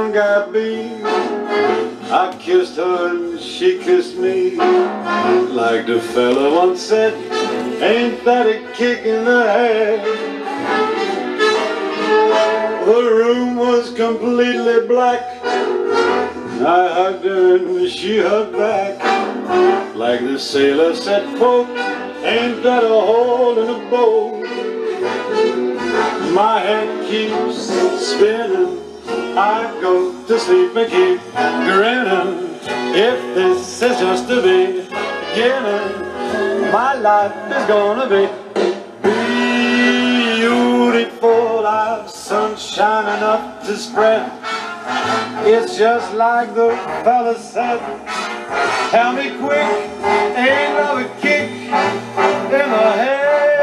one got beat. I kissed her and she kissed me. Like the fella once said, ain't that a kick in the head? The room was completely black. I hugged her and she hugged back. Like the sailor said, quote, ain't that a hole in a boat? My head keeps spinning. I go to sleep and keep grinning. If this is just the beginning, my life is gonna be beautiful. I've sunshine enough to spread. It's just like the fella said. Tell me quick, ain't love a kick in the head?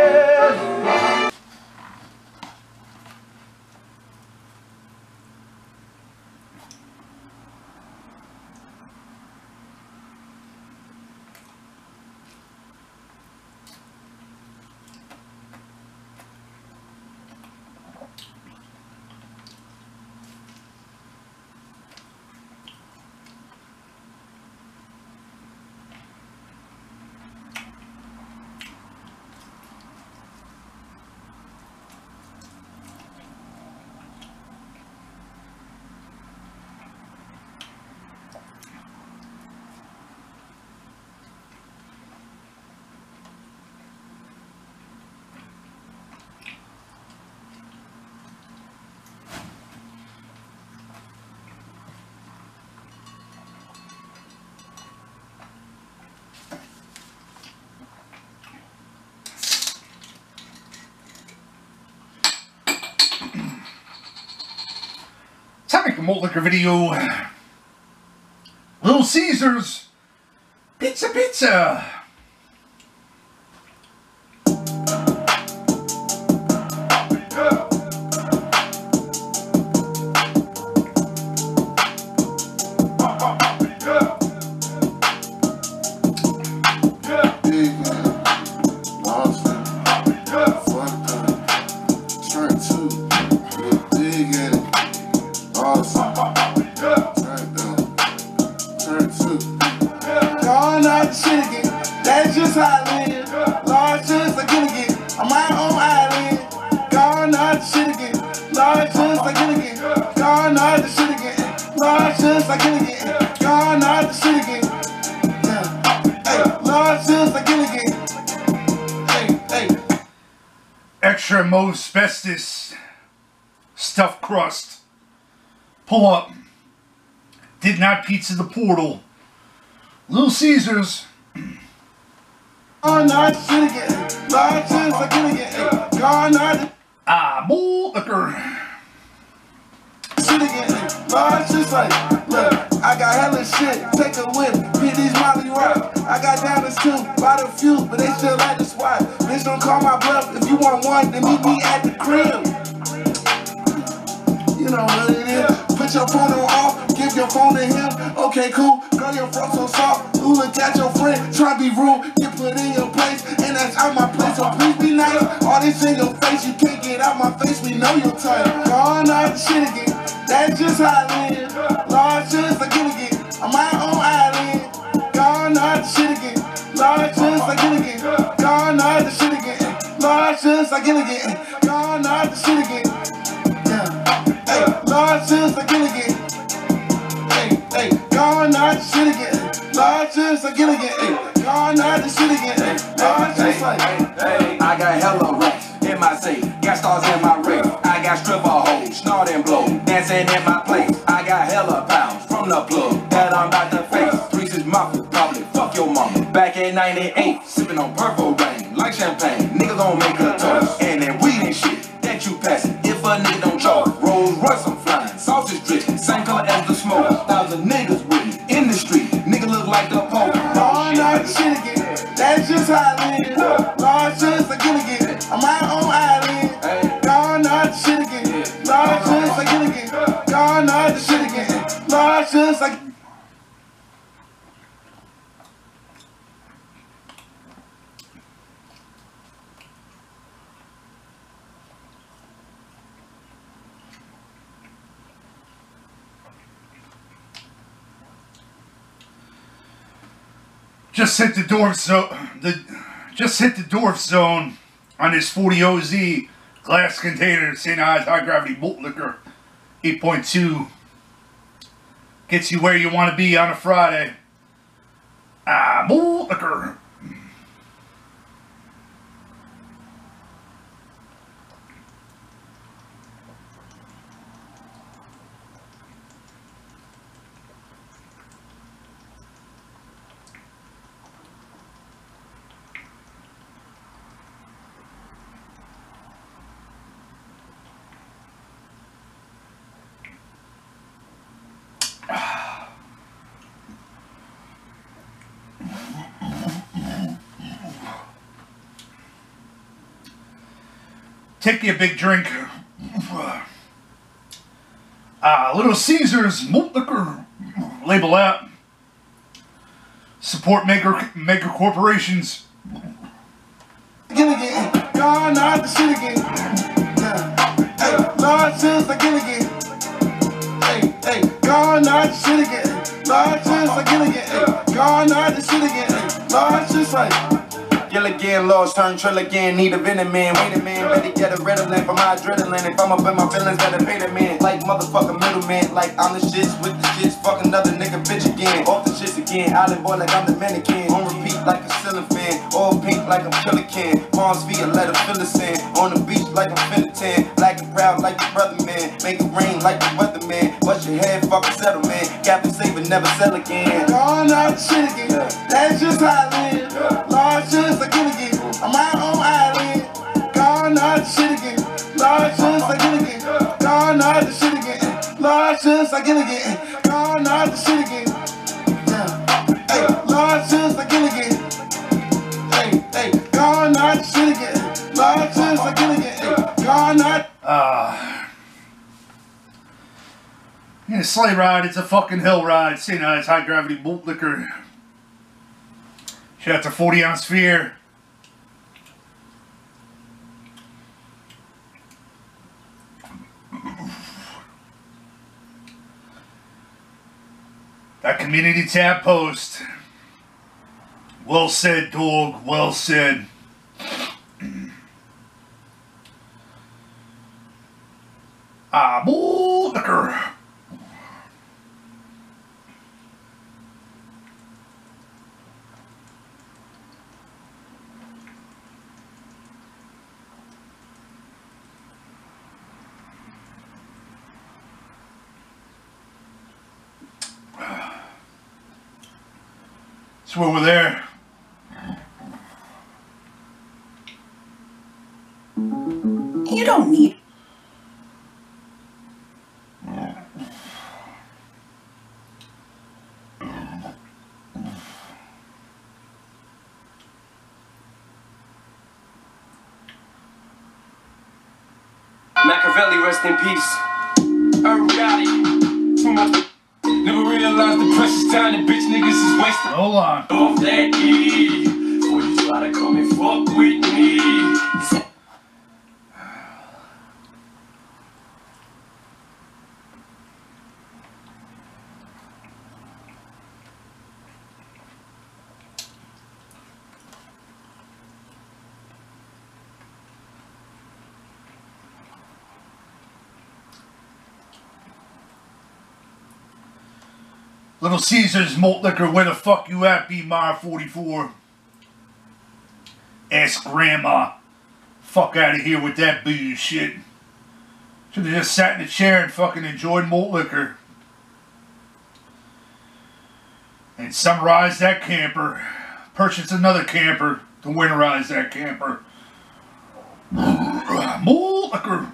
Time to make a malt liquor video. Little Caesars Pizza. That's just how I live. Large just again. On my own island. Gone out the shit again. Large just again. Gone out the shit again. Large just again. Gone out the shit again. Hey, large just again. Hey. Extra Mosbestos stuffed crust. Pull up. Did not pizza the portal. Little Caesars. Gone out the shit again. Large just again. Gone out the Malt liquor. shit again. Large just like, look, I got hella shit. Take a whip, hit these Molly Rock. I got diamonds too, bought a few, but they still like the swat. Bitch, don't call my bluff. If you want one, then meet me at the crib. You know what it is. Put your phone on off, give your phone to him. Okay, cool. Girl, your front so soft. Ooh, look at your friend. Try to be rude, get put in your place. And that's out my place, so please be nice. All this in your face, you can't get out my face. We know you're tight. Gone out the shit again. That's just how I live. Large just again. On my own island. Gone out the shit again. Large just again. Gone out the shit again. Large just again. Gone out the shit again. Hey, large just again. Hey, gone out the shit again. Large just again. Hey, gone out the shit again. Large just like. I got hella racks in my safe, got stars in my race. I got stripper hoes, snort and blow, dancing in my place. I got hella pounds from the plug that I'm about to face. 3-6 mafia, probably fuck your mama. Back in '98, sipping on Purple Rain like champagne. Niggas don't make a toast, and then weed and shit that you passing. If a nigga don't charge, Rolls Royce I'm flying, sausage dripping, same color as the smoke. 1,000 niggas with me in the street, nigga look like the Pope. Gone out the shit again. That's just how I live. Large just again. On my own island. Gone out the shit again. Large just again. Gone out the shit again. Large just like. Just hit the dwarf zone on this 40 OZ glass container, St. Ives high gravity malt liquor, 8.2. Gets you where you want to be on a Friday. Malt liquor. Take you a big drink. Little Caesars malt liquor. Label out. Support maker corporations. Again. Gone out the shit again. Yeah. Hey, Lord says again. Hey, gone out the shit again. Lord says again. Hey, gone out the shit again. Hey, Lord says like. Yell again, lost, turn trill again, need a venom man, wait a man, better get a Ritalin for my adrenaline, if I'm up in my feelings, better pay the man, like motherfucking middleman, like I'm the shits, with the shits, fuck another nigga bitch again, off the shits again, island boy like I'm the mannequin, on repeat like a ceiling fan, all pink like I'm killer can, palms feet, I let her fill the sand, on the beach like I'm finna tan, black and proud like your brother man, make it rain like the weatherman, bust your head, fucking settle man, Captain Saver never sell again. Gone out the shit again, that's just how I live, Lord says again. I'm my own island. Gone out the shit again. Lord says again. Gone out the shit again. Lord says again. Gone out the shit again. Yeah. Hey, Lord says again. Hey, gone out the shit again. Lord says again. Hey, gone out. In a sleigh ride, it's a fucking hill ride. St. Ives high gravity malt liquor. Shout out to 40 ounce Fear. That community tab post. Well said, dog. Well said. Malt liquor. So when we're there, you don't need. Machiavelli, rest in peace. Gotti, too much. Never realized the precious time that bitch niggas is wasting. hold on. Off that E, before you try to come and fuck with me. Little Caesars malt liquor, where the fuck you at, B-Mar 44? Ask Grandma. Fuck out of here with that booze shit. Should have just sat in a chair and fucking enjoyed malt liquor. And summarize that camper. Purchase another camper to winterize that camper. Malt liquor.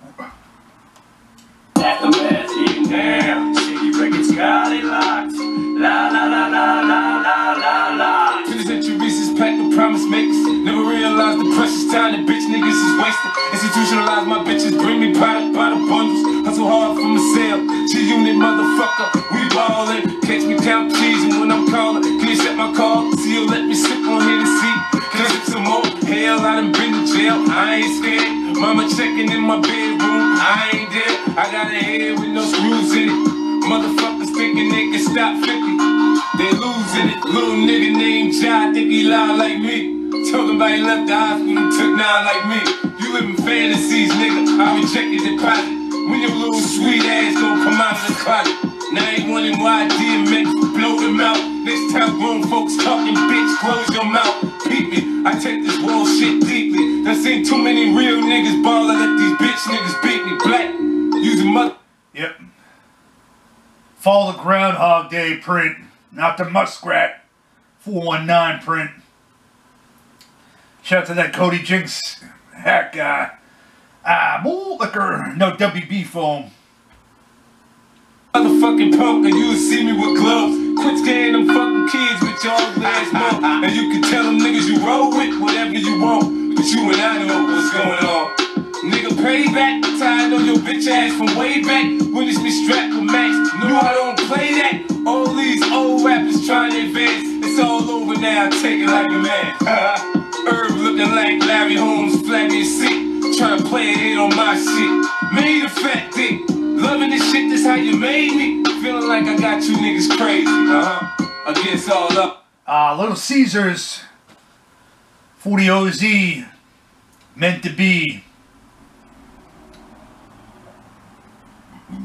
Aftermath, eating down. Shady records got it locked. La la la la la la la la. To the centuries packed with promise makers. Never realized the precious time that bitch niggas is wasting. Institutionalized my bitches, bring me product by the bundles. Hustle hard from the sale. G-Unit motherfucker, we ballin'. Catch me count cheese and when I'm calling, can you set my call? See you let me sip on Hennessy. Can I sip some more? Hell, I done been to jail. I ain't scared. Mama checking in my bedroom. I ain't there. I got a head with no screws in it. Motherfuckers thinking they can stop 50. they losing it. Little nigga named John, think he loud like me. Talking about he left the hospital, took 9 like me. You live in fantasies, nigga. I rejected the deposit. When your little sweet ass gon' come out of the closet. Now I ain't wondering why DMX blow them out. Next time grown folks talking, bitch, close your mouth. Peep me, I take this world shit deeply. Done seen too many real niggas ball. I let these bitch niggas beat me. Black, using mother. Yep. Fall of Groundhog Day print, not the Muskrat 419 print. Shout out to that Cody Jinks hack guy. Malt liquor, no WB foam. Motherfucking punk, and you'll see me with gloves. Quit scaring them fucking kids with your ugly ass mouth. And you can tell them niggas you roll with whatever you want. But you and I know what's going on. Nigga, payback, tired on your bitch ass from way back when it's me strapped with Max. No, I don't play that. All these old rappers trying to advance. It's all over now, take it like a man. Herb looking like Larry Holmes, flabby as sick. Trying to play a hit on my shit. Made a fat dick. Loving this shit, this how you made me. Feeling like I got you niggas crazy, against all up. Little Caesars, 40 OZ, meant to be.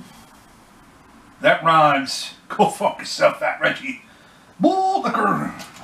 That rhymes. Go fuck yourself, Fat Reggie. Bull liquor.